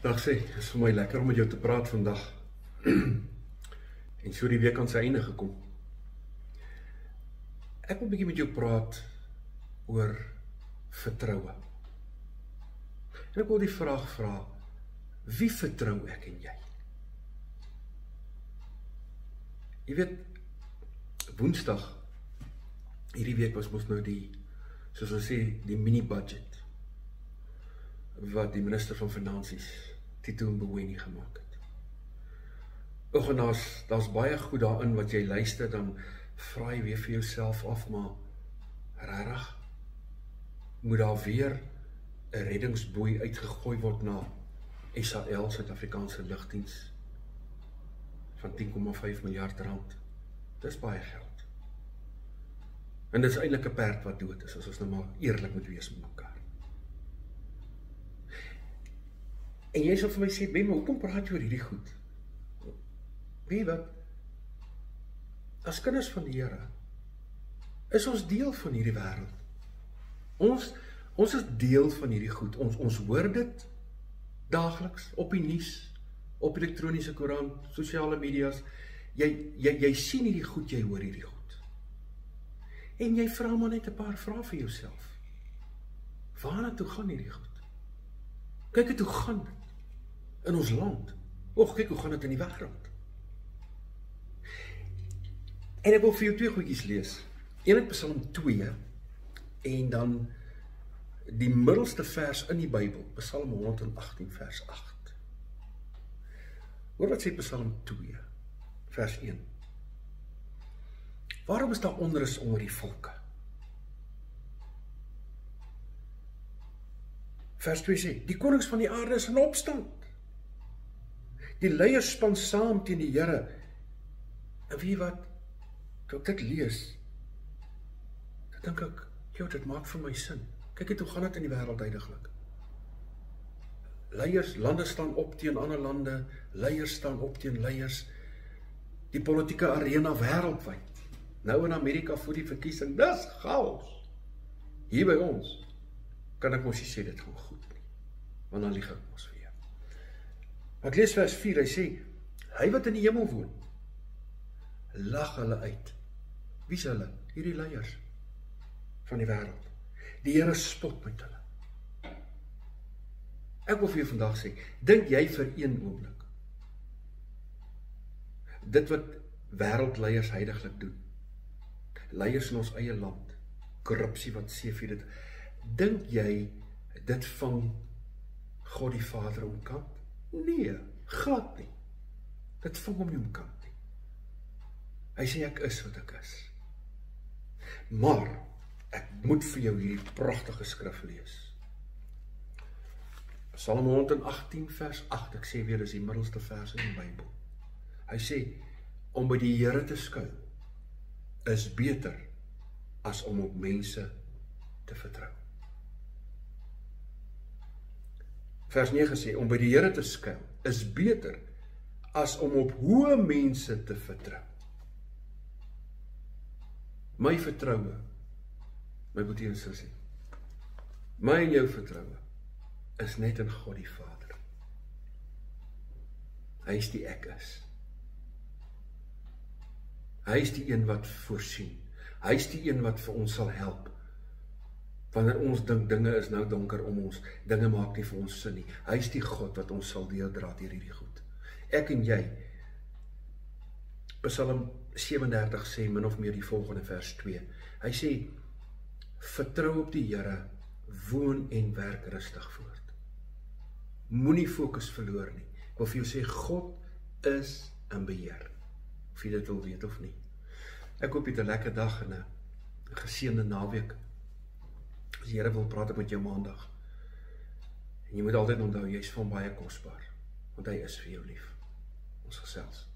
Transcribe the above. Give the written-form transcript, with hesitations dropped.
Dag sê, het is vir my lekker om met jou te praat vandag. En so die week aan sy einde gekom. Ek wil 'n bietjie met jou praat oor vertroue. En ek wil die vraag vra, wie vertrou ek en jy? Jy weet, Woensdag, hierdie week was mos nou die, soos ons sê, die mini-budget, wat die minister van Finansies, Tito Mboweni, gemaak het. Och, en daar's baie goed daarin wat jy luister, dan vra jy weer vir jouself af, maar rarig, moet daar weer 'n reddingsboei uitgegooi word na SAL, Suid-Afrikaanse Lugdiens, van 10,5 miljard rand. Dis baie geld. En dit is eintlik 'n perd wat dood is, as ons nou maar eerlik moet wees met mekaar. En jy sal vir my sê, Ben, maar hoekom praat jy oor hierdie goed? Weet jy wat? As kinders van die Here, is ons deel van hierdie wêreld. Ons is deel van hierdie goed. Ons hoor dit daagliks op die nuus, op elektroniese koerant, sosiale media's. Jy sien hierdie goed, jy hoor hierdie goed. En jy vra maar net 'n paar vrae vir jouself. Waarna toe gaan hierdie goed? Kyk het hoe gaan dit in ons land. Och, kyk hoe gaan dit in die wêreld. En ek wil vir jou twee goedjies lees. Een uit Psalm 2 en dan die middelste vers in die Bybel, Psalm 118 vers 8. Hoor wat sê Psalm 2 vers 1. Waarom is daar onrus onder die volke? Vers 2 sê, die konings van die aarde is in opstand. Die leiers span saam teen die Here. En weet jy wat? Toe ek dit lees, dan dink ek, dit maak vir my sin. Kyk het hoe gaan dit in die wêreld huidiglik. Leiers, lande staan op teen ander lande, leiers staan op teen leiers. Die politieke arena wêreldwyd. Nou in Amerika voor die verkiesing, dis chaos. Hier by ons kan ek mos nie sê dit gaan goed nie, want dan lieg ek mos vir jou. Ek lees vers 4, hy sê, hy wat in die hemel woon, lag hulle uit. Wie is hulle? Hierdie leiers van die wêreld. Die Here spot met hulle. Ek wil vir jou vandag sê, dink jy vir een oomblik, dit wat wêreldleiers heiliglik doen, leiers in ons eie land, korrupsie wat seef dit, dink jy dit vang God die Vader omkant? Nee, glad nie. Dit vang hom nie omkant nie. Hy sê ek is wat ek is. Maar ek moet vir jou hierdie pragtige skrif lees. Psalm 118 vers 8, ek sê weer, dis die middelste vers in die Bybel. Hy sê, om by die Here te skuil, is beter as om op mense te vertrou. Vers 9 sê, om by die Here te skuil, is beter as om op hoë mense te vertrou. My vertroue, my boetie en sussie, my en jou vertroue, is net in God die Vader. Hy is die ek is. Hy is die een wat voorsien. Hy is die een wat vir ons sal help. Wanneer ons dink dinge is nou donker om ons, dinge maak nie vir ons sin nie. Hy is die God wat ons sal deurdra deur hierdie goed. Ek en jy, Psalm 37 sê min of meer die volgende vers 2. Hy sê, vertrou op die Here, woon en werk rustig voort. Moenie fokus verloor nie. Ek wil vir jou sê, God is in beheer. Of jy dit wil weet of nie. Ek hoop jy het 'n lekker dag en 'n geseënde naweek. As die Here wil praat met jou maandag. En jy moet altyd onthou, jy is van baie kosbaar. Want hy is vir jou lief. Ons gesels.